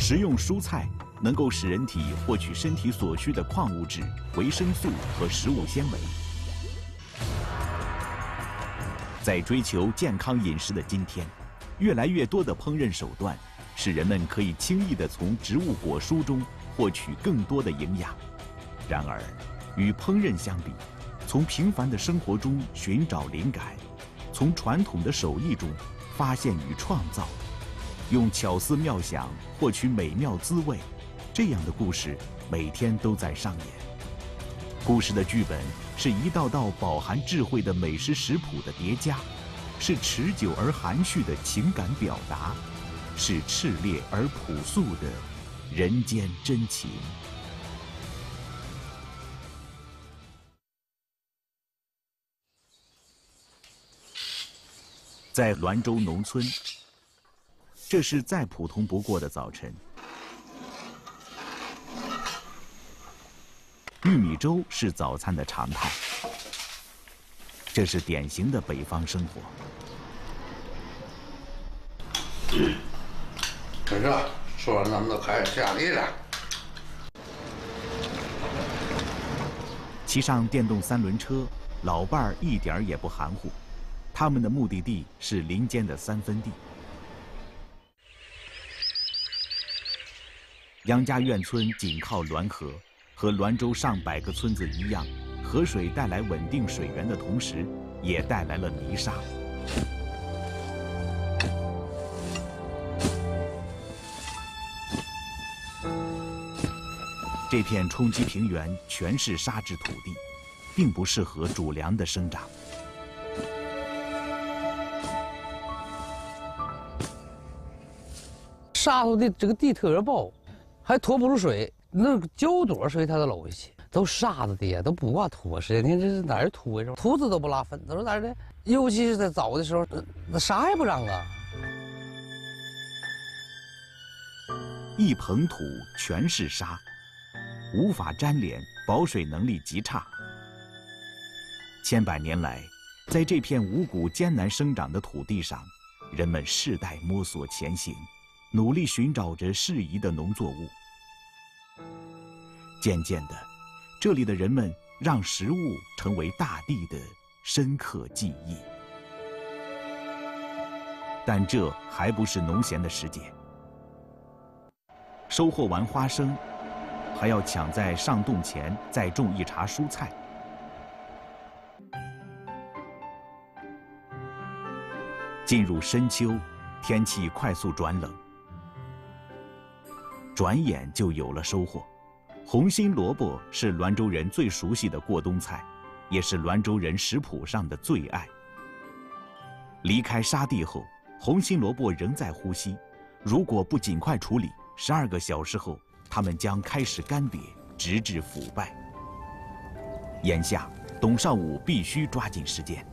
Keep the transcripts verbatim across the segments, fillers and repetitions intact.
食用蔬菜能够使人体获取身体所需的矿物质、维生素和食物纤维。在追求健康饮食的今天，越来越多的烹饪手段使人们可以轻易地从植物果蔬中获取更多的营养。然而，与烹饪相比，从平凡的生活中寻找灵感，从传统的手艺中发现与创造，用巧思妙想获取美妙滋味，这样的故事每天都在上演。故事的剧本是一道道饱含智慧的美食食谱的叠加，是持久而含蓄的情感表达，是炽烈而朴素的人间真情。在滦州农村，这是再普通不过的早晨。玉米粥是早餐的常态，这是典型的北方生活。 没事，说完咱们就开始下地了。 骑上电动三轮车，老伴儿一点儿也不含糊，他们的目的地是林间的三分地。杨家院村紧靠滦河。和滦州上百个村子一样，河水带来稳定水源的同时，也带来了泥沙。这片冲积平原全是沙质土地，并不适合主粮的生长。 沙土的这个地特别薄，还拖不住水。那脚多水它都漏下去，都沙子的都不挂拖似的。你看这是哪儿土呀？土子都不拉粪，都是哪儿的？尤其是在早的时候，那那啥也不让啊。 一捧土全是沙，无法粘连，保水能力极差。千百年来，在这片五谷艰难生长的土地上，人们世代摸索前行，努力寻找着适宜的农作物。渐渐的，这里的人们让食物成为大地的深刻记忆。但这还不是农闲的时节。收获完花生，还要抢在上冻前再种一茬蔬菜。进入深秋，天气快速转冷，转眼就有了收获。红心萝卜是滦州人最熟悉的过冬菜，也是滦州人食谱上的最爱。离开沙地后，红心萝卜仍在呼吸，如果不尽快处理，十二个小时后，它们将开始干瘪，直至腐败。眼下，董少武必须抓紧时间。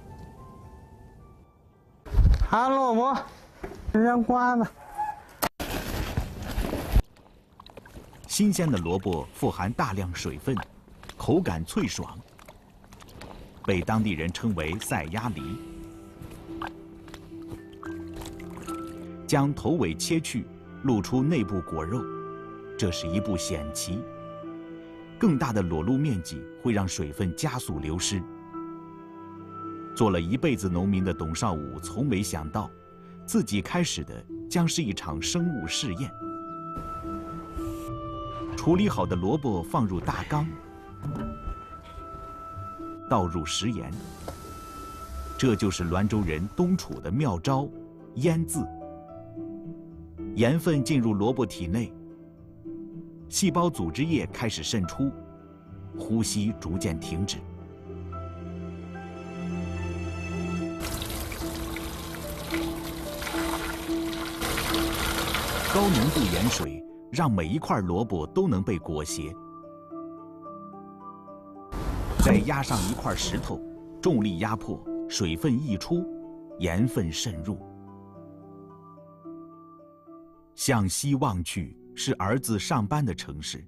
哈萝卜，扔瓜子。 新鲜的萝卜富含大量水分，口感脆爽，被当地人称为赛鸭梨。将头尾切去，露出内部果肉，这是一步险棋。更大的裸露面积会让水分加速流失。做了一辈子农民的董少武从没想到，自己开始的将是一场生物试验。处理好的萝卜放入大缸，倒入食盐，这就是滦州人冬储的妙招——腌渍。盐分进入萝卜体内，细胞组织液开始渗出，呼吸逐渐停止。高浓度盐水让每一块萝卜都能被裹挟。再压上一块石头，重力压迫，水分溢出，盐分渗入。向西望去，是儿子上班的城市。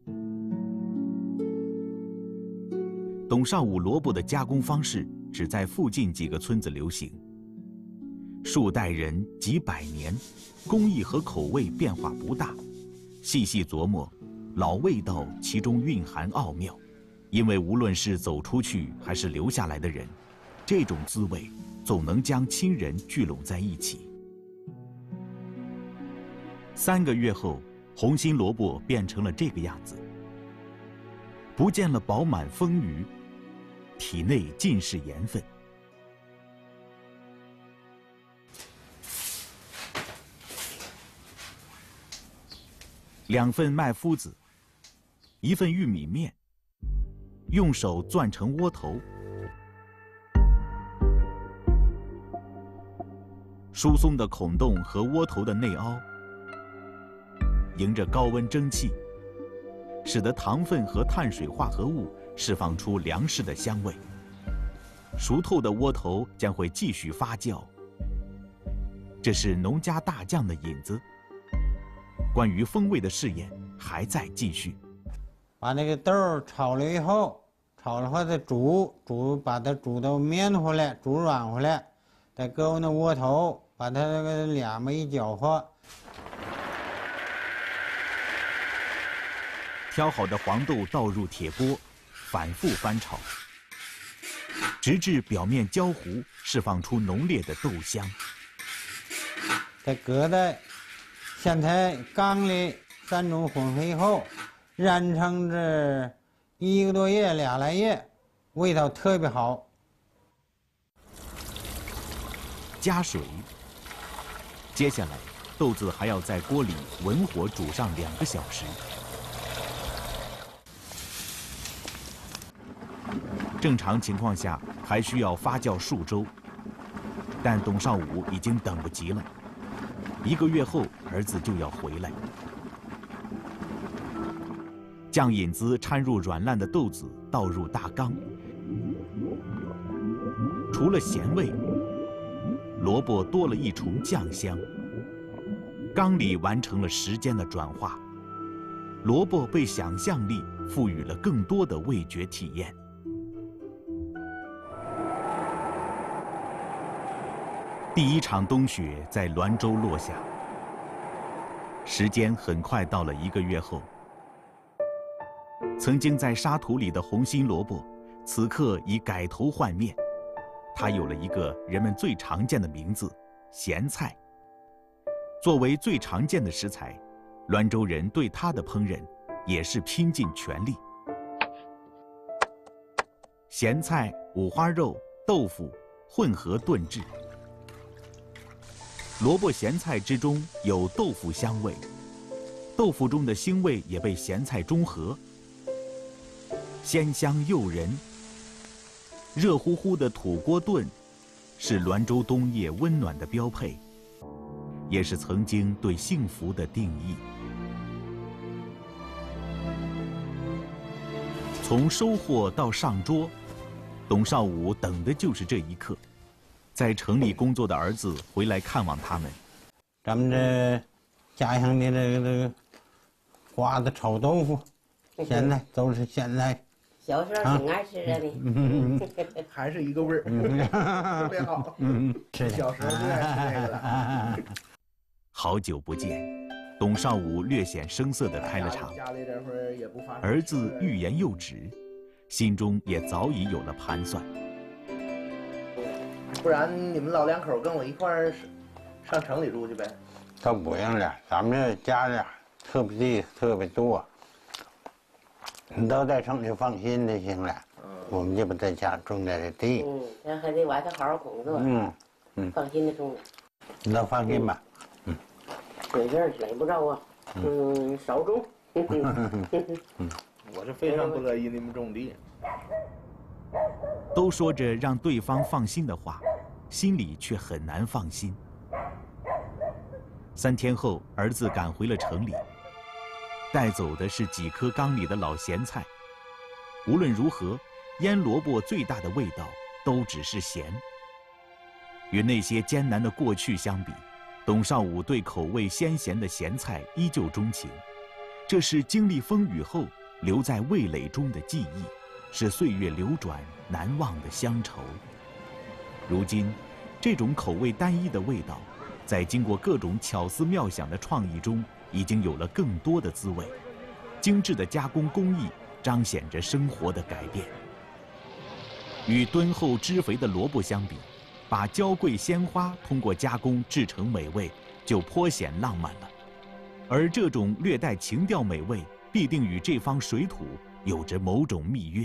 董少武萝卜的加工方式只在附近几个村子流行，数代人几百年，工艺和口味变化不大， 细细琢磨，老味道其中蕴含奥妙。因为无论是走出去还是留下来的人，这种滋味总能将亲人聚拢在一起。三个月后，红心萝卜变成了这个样子，不见了饱满丰腴，体内尽是盐分。两份麦麸子，一份玉米面，用手攥成窝头，疏松的孔洞和窝头的内凹，迎着高温蒸汽，使得糖分和碳水化合物释放出粮食的香味。熟透的窝头将会继续发酵，这是农家大酱的引子。关于风味的试验还在继续。 把那个豆炒了以后，炒了后再煮，煮把它煮到面回来，煮软回来，再搁那窝头，把它那个两么一搅和。 挑好的黄豆倒入铁锅，反复翻炒，直至表面焦糊，释放出浓烈的豆香。 再搁在咸菜缸里三种混合以后，腌成这一个多月、俩来月，味道特别好。 加水，接下来豆子还要在锅里文火煮上两个小时。正常情况下还需要发酵数周，但董少武已经等不及了。一个月后，儿子就要回来。酱引子掺入软烂的豆子，倒入大缸。除了咸味，萝卜多了一重酱香。缸里完成了时间的转化，萝卜被想象力赋予了更多的味觉体验。第一场冬雪在滦州落下，时间很快到了一个月后。曾经在沙土里的红心萝卜，此刻已改头换面，它有了一个人们最常见的名字——咸菜。作为最常见的食材，滦州人对它的烹饪也是拼尽全力。咸菜、五花肉、豆腐混合炖制。萝卜咸菜之中有豆腐香味，豆腐中的腥味也被咸菜中和，鲜香诱人。热乎乎的土锅炖，是滦州冬夜温暖的标配，也是曾经对幸福的定义。从收获到上桌，董少武等的就是这一刻。在城里工作的儿子回来看望他们。 咱们这家乡的这个这个瓜子炒豆腐，咸菜都是咸菜。 小时候挺爱吃的呢， 还是一个味儿，特别好。嗯，小时候最爱吃这个了。 好久不见，董少武略显生涩地开了场。儿子欲言又止，心中也早已有了盘算。 不然你们老两口跟我一块儿上城里住去呗？ 都不用了，咱们这家里特别地特别多，你都在城里放心就行了。嗯，我们就不在家种点这地。 嗯，咱还得外头好好工作。嗯嗯，放心的种。 你都放心吧。嗯， 这事儿累不着啊。嗯，少种。 嗯，我是非常不乐意你们种地。 都说着让对方放心的话，心里却很难放心。三天后，儿子赶回了城里，带走的是几颗缸里的老咸菜。无论如何，腌萝卜最大的味道都只是咸。与那些艰难的过去相比，董少武对口味鲜咸的咸菜依旧钟情。这是经历风雨后留在味蕾中的记忆，是岁月流转难忘的乡愁。如今，这种口味单一的味道， 在经过各种巧思妙想的创意中，已经有了更多的滋味。精致的加工工艺彰显着生活的改变。与敦厚汁肥的萝卜相比，把娇贵鲜花通过加工制成美味，就颇显浪漫了。而这种略带情调美味，必定与这方水土有着某种密约。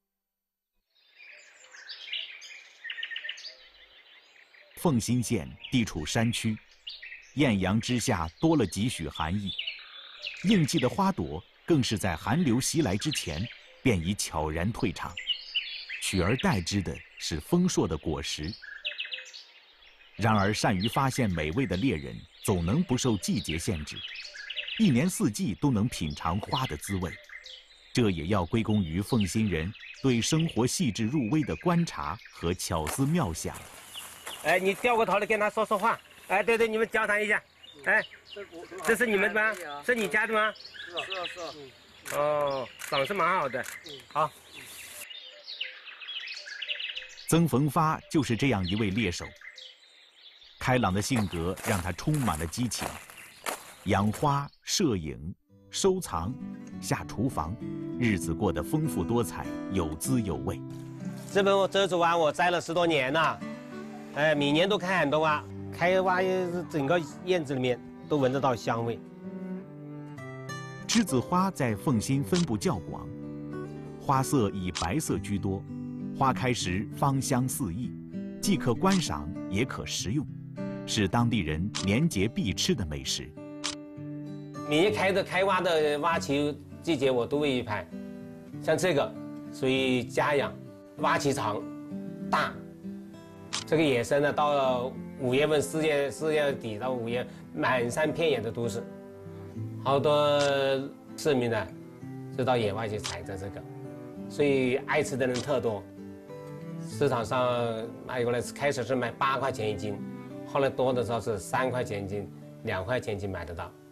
凤新县地处山区，艳阳之下多了几许寒意。应季的花朵更是在寒流袭来之前便已悄然退场，取而代之的是丰硕的果实。然而，善于发现美味的猎人总能不受季节限制，一年四季都能品尝花的滋味。这也要归功于凤新人对生活细致入微的观察和巧思妙想。 哎，你掉过头来跟他说说话。哎，对对，你们交谈一下。哎，这是你们的吗？是你家的吗？ 是啊是啊。 哦，长是蛮好的。好。 曾逢发就是这样一位猎手。开朗的性格让他充满了激情，养花、摄影、收藏、下厨房，日子过得丰富多彩，有滋有味。 这本我遮竹蛙我栽了十多年了。哎，每年都开很多蛙，开蛙整个院子里面都闻得到香味。 栀子花在凤新分布较广，花色以白色居多，花开时芳香四溢，既可观赏也可食用，是当地人年节必吃的美食。 每年开的开蛙的蛙期季节我都会去拍，像这个属于家养，蛙期长，大。这个野生的，到了五月份、四月四月底到五月，满山遍野的都是，好多市民呢，就到野外去采摘这个，所以爱吃的人特多。市场上卖过来，开始是卖八块钱一斤，后来多的时候是三块钱一斤、两块钱一斤买得到。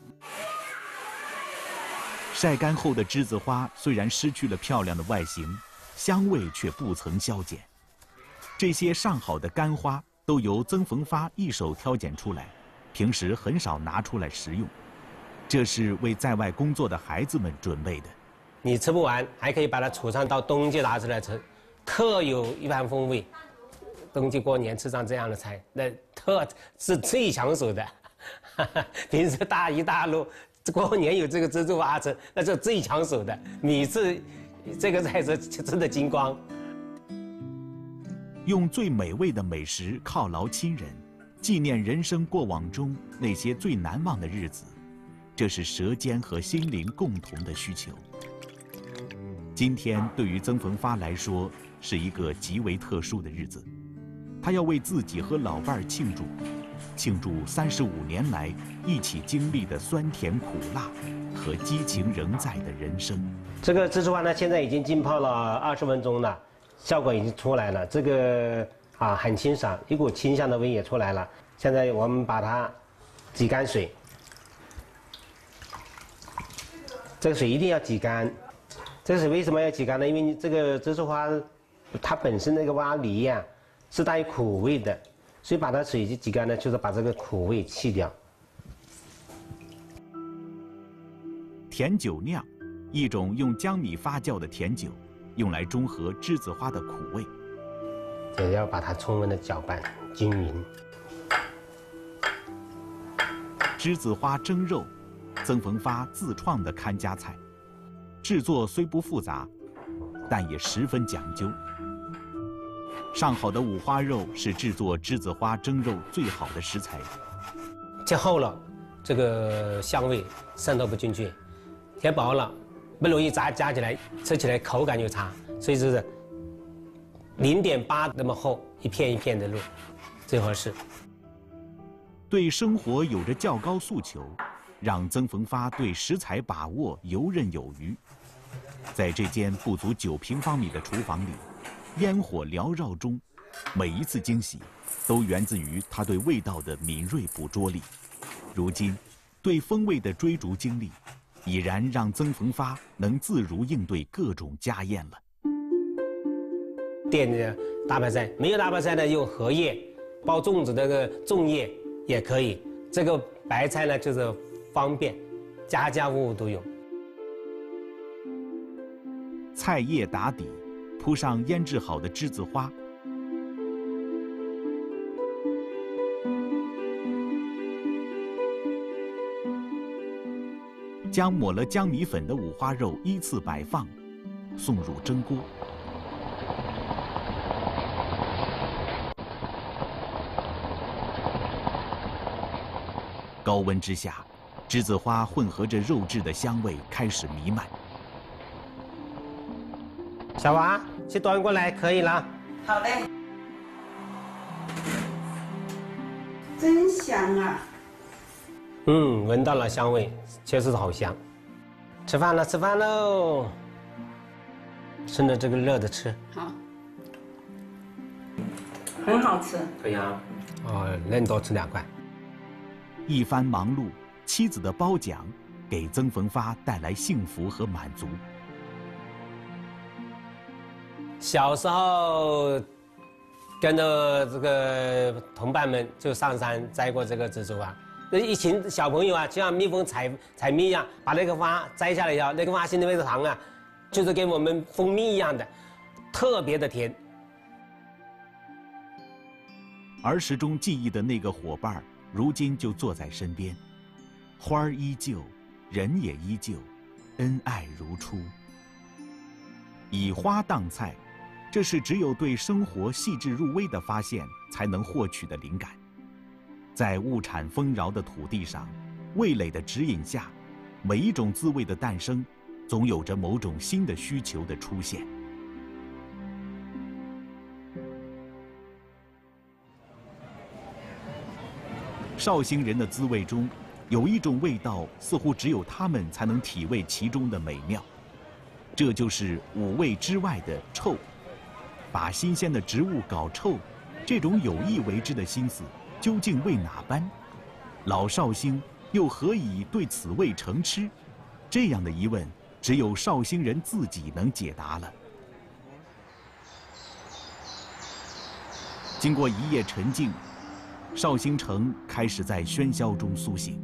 晒干后的栀子花虽然失去了漂亮的外形，香味却不曾消减。这些上好的干花都由曾逢发一手挑拣出来，平时很少拿出来食用，这是为在外工作的孩子们准备的。 你吃不完，还可以把它储藏到冬季拿出来吃，特有一番风味。冬季过年吃上这样的菜，那特是最抢手的。平时大鱼大肉，过年有这个栀子花吃，那是最抢手的。每次这个菜是吃得精光。 用最美味的美食犒劳亲人，纪念人生过往中那些最难忘的日子，这是舌尖和心灵共同的需求。今天对于曾逢发来说是一个极为特殊的日子，他要为自己和老伴儿庆祝，庆祝三十五年来一起经历的酸甜苦辣和激情仍在的人生。 这个栀子花呢，现在已经浸泡了二十分钟了。效果已经出来了，这个啊很清爽，一股清香的味也出来了。现在我们把它挤干水，这个水一定要挤干。这个水为什么要挤干呢？因为这个栀子花它本身那个蛙梨呀、啊、是带有苦味的，所以把它水挤干呢，就是把这个苦味去掉。 甜酒酿，一种用江米发酵的甜酒。用来中和栀子花的苦味， 也要把它充分的搅拌均匀。 栀子花蒸肉，曾逢发自创的看家菜，制作虽不复杂，但也十分讲究。上好的五花肉是制作栀子花蒸肉最好的食材。 切厚了，这个香味渗透不进去；切薄了。不容易炸夹起来，吃起来口感就差，所以就是零点八那么厚，一片一片的肉，最合适。 对生活有着较高诉求，让曾逢发对食材把握游刃有余。在这间不足九平方米的厨房里，烟火缭绕中，每一次惊喜，都源自于他对味道的敏锐捕捉力。如今，对风味的追逐经历。已然让曾逢发能自如应对各种家宴了。 店的大白菜没有大白菜呢，用荷叶包粽子那个粽叶也可以。这个白菜呢，就是方便，家家户户都有。 菜叶打底，铺上腌制好的栀子花，将抹了姜米粉的五花肉依次摆放，送入蒸锅。高温之下，栀子花混合着肉质的香味开始弥漫。 小娃，去端过来，可以了。 好嘞。真香啊！ 嗯，闻到了香味，确实是好香。吃饭了，吃饭喽！趁着这个热的吃。 好。很好吃。 可以啊。哦，那你多吃两块。 一番忙碌，妻子的褒奖给曾逢发带来幸福和满足。 小时候跟着这个同伴们就上山摘过这个蜘蛛啊，那一群小朋友啊，就像蜜蜂采采蜜一样，把那个花摘下来以后，那个花心里面的糖啊，就是跟我们蜂蜜一样的，特别的甜。 儿时中记忆的那个伙伴，如今就坐在身边，花儿依旧，人也依旧，恩爱如初。以花当菜，这是只有对生活细致入微的发现才能获取的灵感。在物产丰饶的土地上，味蕾的指引下，每一种滋味的诞生，总有着某种新的需求的出现。绍兴人的滋味中，有一种味道，似乎只有他们才能体味其中的美妙。这就是五味之外的臭。把新鲜的植物搞臭，这种有意为之的心思，究竟为哪般？老绍兴又何以对此味成痴？这样的疑问，只有绍兴人自己能解答了。经过一夜沉静，绍兴城开始在喧嚣中苏醒。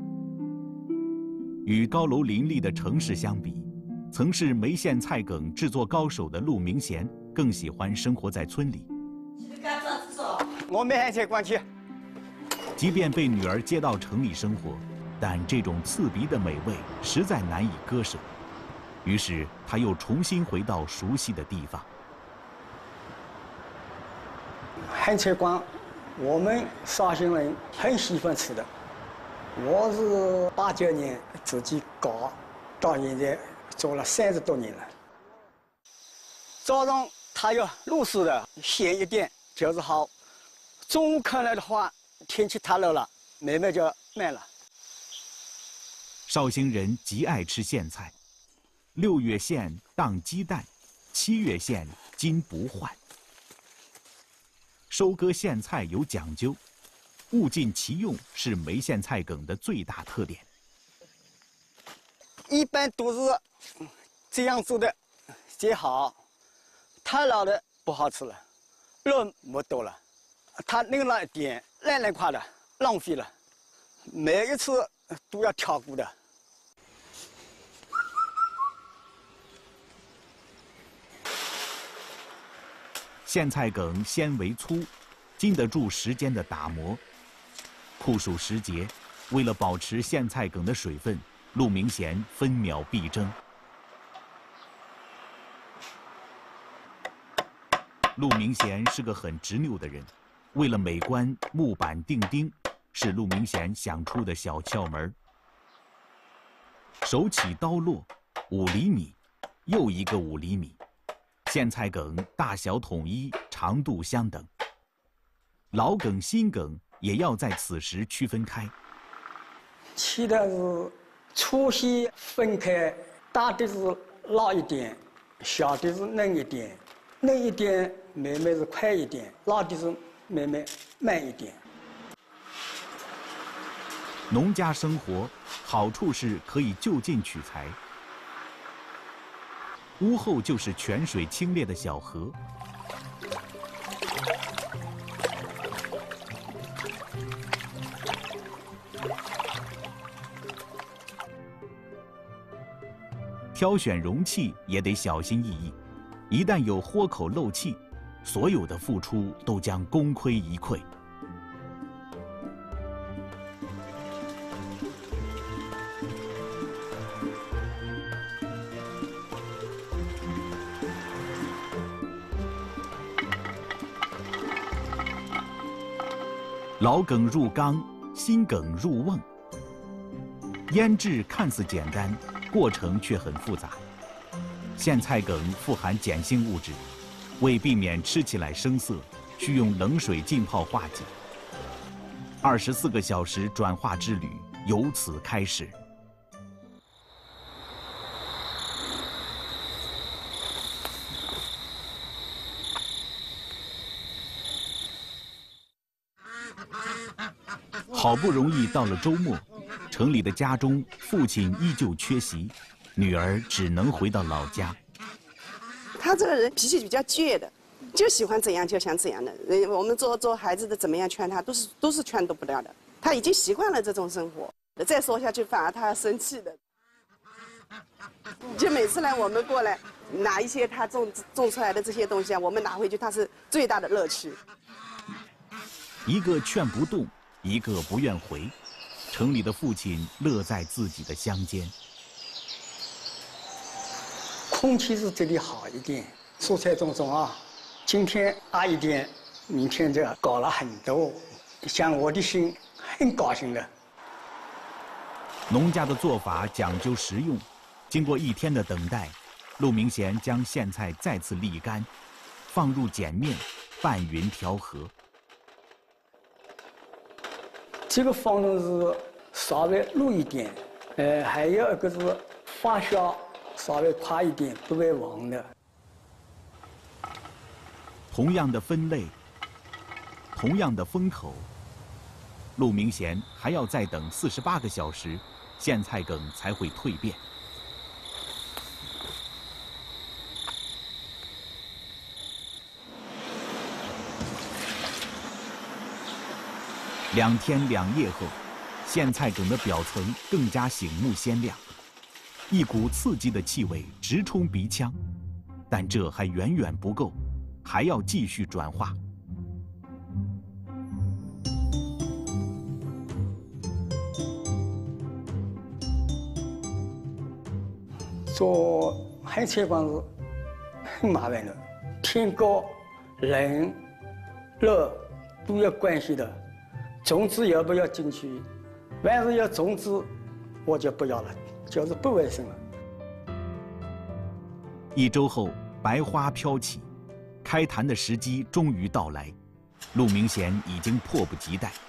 与高楼林立的城市相比，曾是梅县菜梗制作高手的陆明贤更喜欢生活在村里。 我没还在关去。 即便被女儿接到城里生活，但这种刺鼻的美味实在难以割舍。于是他又重新回到熟悉的地方。 汉菜馆，我们绍兴人很喜欢吃的。我是八九年自己搞，到现在做了三十多年了。早上它要露水的，咸一点就是好。中午看来的话，天气太热了，慢慢就慢了。 绍兴人极爱吃苋菜，六月苋当鸡蛋，七月苋金不换。收割苋菜有讲究，物尽其用是梅县菜梗的最大特点。 一般都是这样做的最好，太老的不好吃了，肉没多了，它弄了一点烂烂块的，浪费了。每一次都要挑过的。 苋菜梗纤维粗，经得住时间的打磨。酷暑时节，为了保持苋菜梗的水分，陆明贤分秒必争。陆明贤是个很执拗的人，为了美观，木板钉钉是陆明贤想出的小窍门。手起刀落，五厘米，又一个五厘米。苋菜梗大小统一，长度相等。老梗、新梗也要在此时区分开。 切的是粗细分开，大的是老一点，小的是嫩一点。嫩一点慢慢是快一点，老的是慢慢慢一点。 农家生活好处是可以就近取材。屋后就是泉水清冽的小河， 挑选容器也得小心翼翼，一旦有豁口漏气，所有的付出都将功亏一篑。老梗入缸，新梗入瓮。腌制看似简单，过程却很复杂。苋菜梗富含碱性物质，为避免吃起来生涩，需用冷水浸泡化解。二十四个小时转化之旅由此开始。好不容易到了周末，城里的家中，父亲依旧缺席，女儿只能回到老家。 他这个人脾气比较倔的，就喜欢怎样就想怎样的。人我们做做孩子的怎么样劝他，都是都是劝都不了的。他已经习惯了这种生活，再说下去反而他生气的。就每次来我们过来拿一些他种种出来的这些东西啊，我们拿回去，他是最大的乐趣。 一个劝不动，一个不愿回，城里的父亲乐在自己的乡间。 空气是这里好一点，蔬菜种种啊，今天大一点，明天就高了很多，像我的心很高兴的。 农家的做法讲究实用，经过一天的等待，陆明贤将苋菜再次沥干，放入碱面，拌匀调和。 这个方式是稍微露一点，呃，还有一个是发酵稍微快一点，不会黄的。 同样的分类，同样的封口，陆明贤还要再等四十八个小时，苋菜梗才会蜕变。两天两夜后，苋菜梗的表层更加醒目鲜亮，一股刺激的气味直冲鼻腔，但这还远远不够，还要继续转化。 做海菜馆是很麻烦的，天高、冷、热都有关系的。种子要不要进去？凡是要种子，我就不要了，就是不卫生了。 一周后，白花飘起，开坛的时机终于到来。陆明贤已经迫不及待。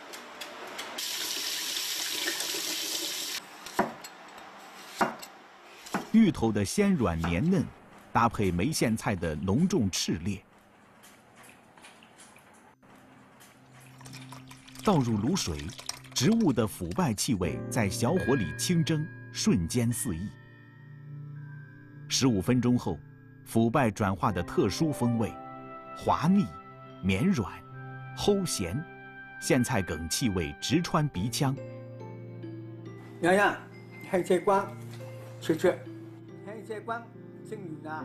芋头的鲜软黏嫩，搭配梅苋菜的隆重炽烈。倒入卤水，植物的腐败气味在小火里清蒸，瞬间四溢。十五分钟后，腐败转化的特殊风味，滑腻、绵软、齁咸，苋菜梗气味直穿鼻腔。 洋洋，海菜馆，吃吃，海菜馆真有啊！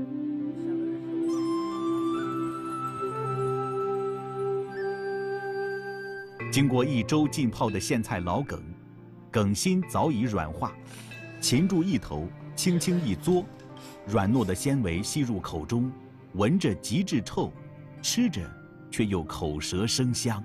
经过一周浸泡的苋菜老梗，梗心早已软化，擒住一头，轻轻一嘬，软糯的纤维吸入口中，闻着极致臭，吃着却又口舌生香。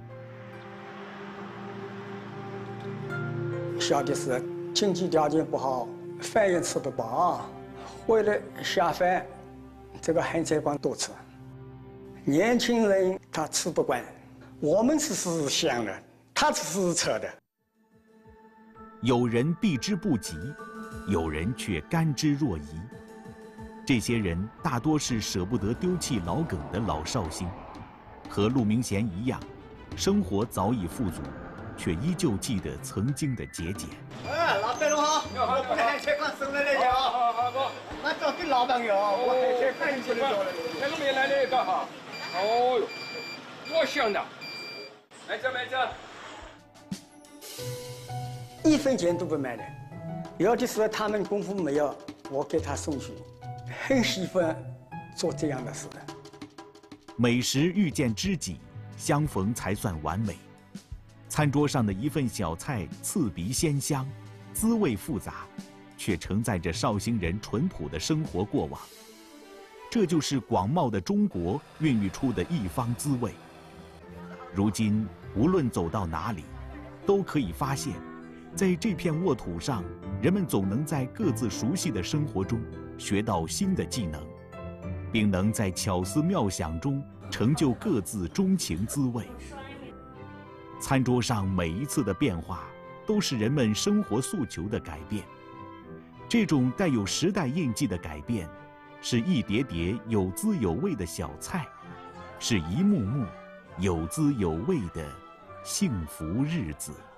小的是经济条件不好，饭也吃不饱，为了下饭，这个海菜馆多吃。年轻人他吃不惯。我们吃是香的，他吃是臭的。 有人避之不及，有人却甘之若饴。这些人大多是舍不得丢弃老梗的老绍兴，和陆明贤一样，生活早已富足，却依旧记得曾经的节俭。 哎，老板侬好，我们海菜馆送来了哟。好好好，俺找给老板哟，我海菜馆进来了。那个没来了一个哈，哦哟，多香的。买着买着， 一分钱都不卖的。有的时候他们功夫没有， 我给他送去，很喜欢做这样的事的。 美食遇见知己，相逢才算完美。餐桌上的一份小菜，刺鼻鲜香，滋味复杂，却承载着绍兴人淳朴的生活过往。这就是广袤的中国孕育出的一方滋味。如今，无论走到哪里，都可以发现，在这片沃土上，人们总能在各自熟悉的生活中学到新的技能，并能在巧思妙想中成就各自钟情滋味。餐桌上每一次的变化，都是人们生活诉求的改变。这种带有时代印记的改变，是一碟碟有滋有味的小菜，是一幕幕有滋有味的幸福日子。